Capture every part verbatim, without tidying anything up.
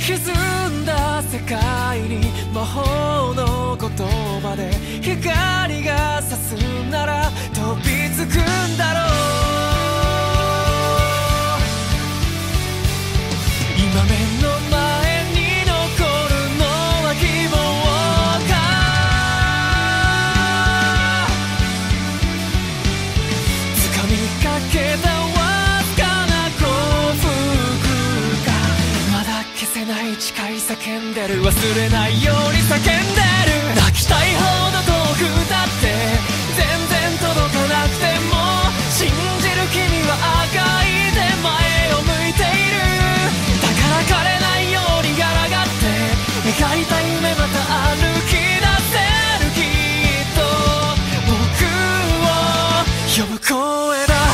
歪んだ世界に魔法の言葉で光が差すなら飛びつくんだろう。今目の前に残るのは希望か。掴みかけたわずかな幸福か。まだ消せない誓い叫んでる、忘れないように叫んでる。泣きたいほど遠くだって全然届かなくても信じる君は赤いで前を向いている。だから枯れないように抗って描いた夢また歩き出せる。きっと僕を呼ぶ声だ。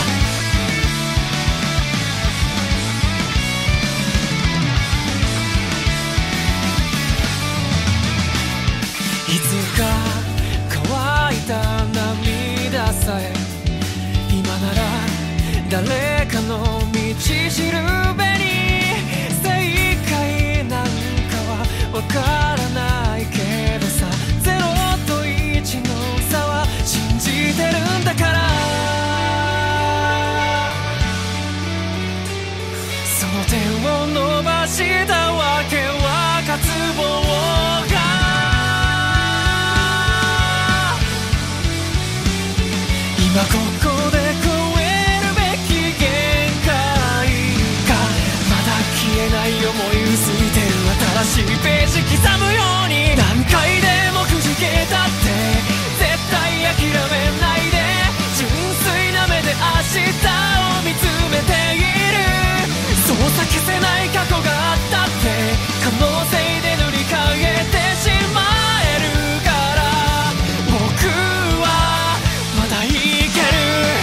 いつか乾いた涙さえ今なら誰かの道しるべに正解なんかはわからないけどさ、ゼロといちの差は信じてるんだから。その手を伸ばしたわけは渇望が今ここで超えるべき限界か。まだ消えない思い薄いてる新しいページ刻むように何回でもくじけたって絶対諦めないで。純粋な目で明日を見つめている。そうさ消せない過去があったって可能性で塗り替えてしまえるから僕はまだいける。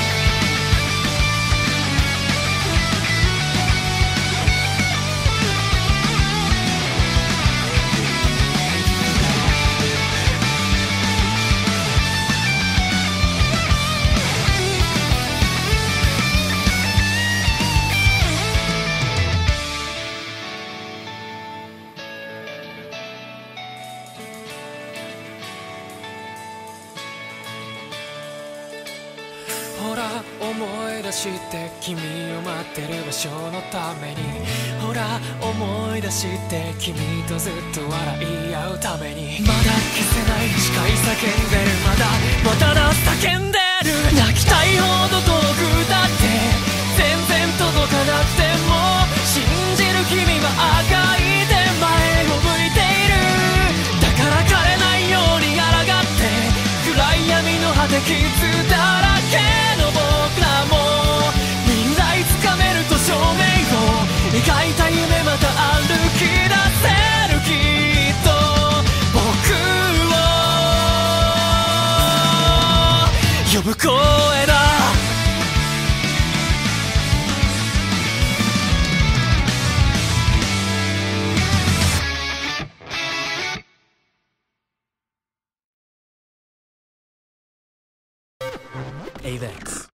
ほら思い出して君を待ってる場所のために、ほら思い出して君とずっと笑い合うために、まだ消せない誓い叫んでる、まだまただ叫んでる。泣きたいほど遠くだって全然届かなくても信じる君は赤いで前を向いている。だから枯れないように抗って暗い闇の果て傷だらけの僕らも未来つかめると証明を描いた夢また歩き出せる。きっと僕を呼ぶ声だ。エイベックス